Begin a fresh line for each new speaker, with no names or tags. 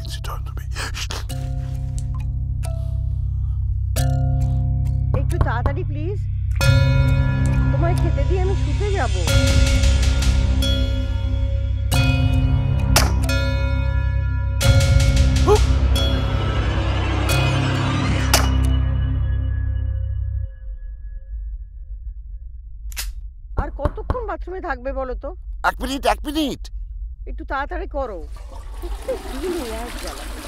Sit down to me.
একটু তাড়াতাড়ি please, তোমায় খেতে দিয়ে আমি শুতে যাব। আর কতক্ষণ বাথরুমে থাকবে বলো তো?
1 মিনিট, 1 মিনিট।
একটু তাড়াতাড়ি করো।